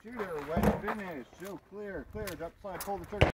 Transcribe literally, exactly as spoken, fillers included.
Shooter, when finished. Show clear, clear. Drop the slide, pull the trigger.